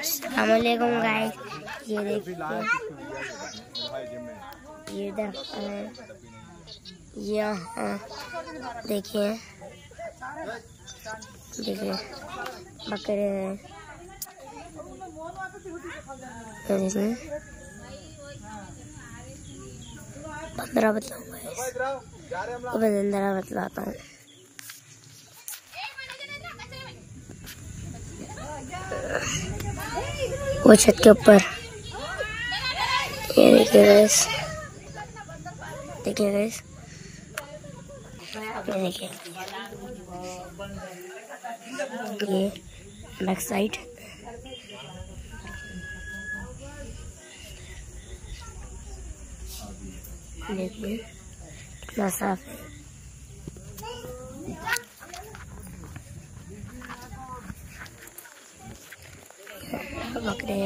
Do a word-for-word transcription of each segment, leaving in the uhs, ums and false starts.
अस्सलामुअलैकुम गाइस, ये देखिए ये देखिए यहाँ देखिए देखिए बकरे हैं। पंद्रह बतलाऊंगा पंद्रह बतलाता हूँ। वो छत के ऊपर ये देखिए गाइस, देखिए गाइस, ये देखिए ये बैक साइड देखिए कितना साफ है। बकरे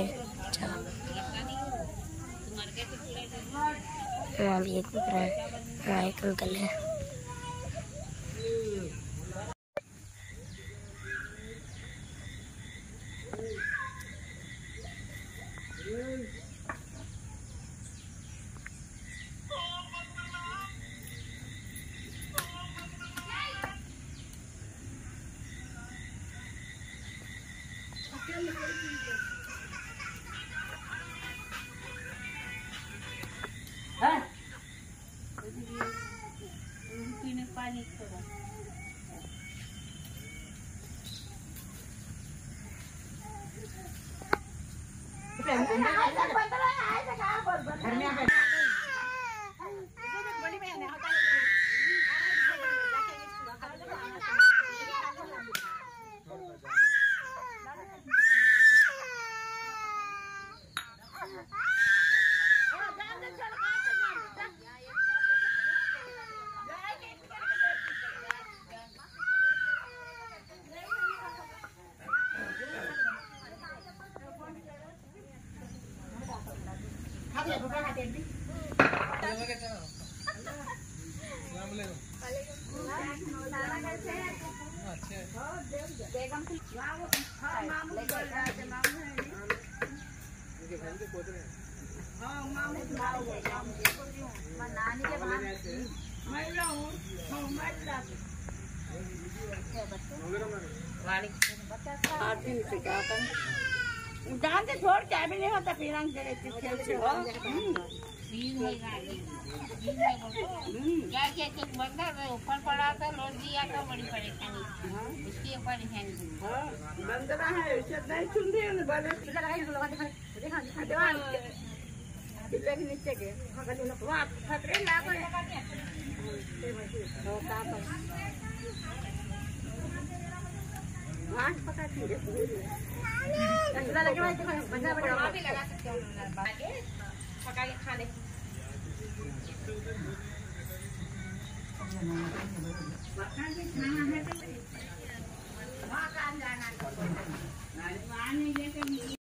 वहाँ भी एक बकरा है, वहाँ एक अंकल है। पीने पानी थोड़ा जान से छोड़ क्या भी नहीं होता फिर रंग जगह खेल से हो क्या क्या कुछ बंदा ऊपर पड़ा था लोड दिया का बड़ी परेशानी इसकी परेशानी हां बंदरा है इसे नहीं सुन रही है बड़े लगा के लगा दिखा दिखा दीवार के नीचे के वहां खतरे लागो है तो का पर वहां पकड़ती है लगा लगे भाई देखो बंदा बड़ा वहां भी लगा सकते हो आगे पका के खा ले मकान में खाना है तो वहां का जाना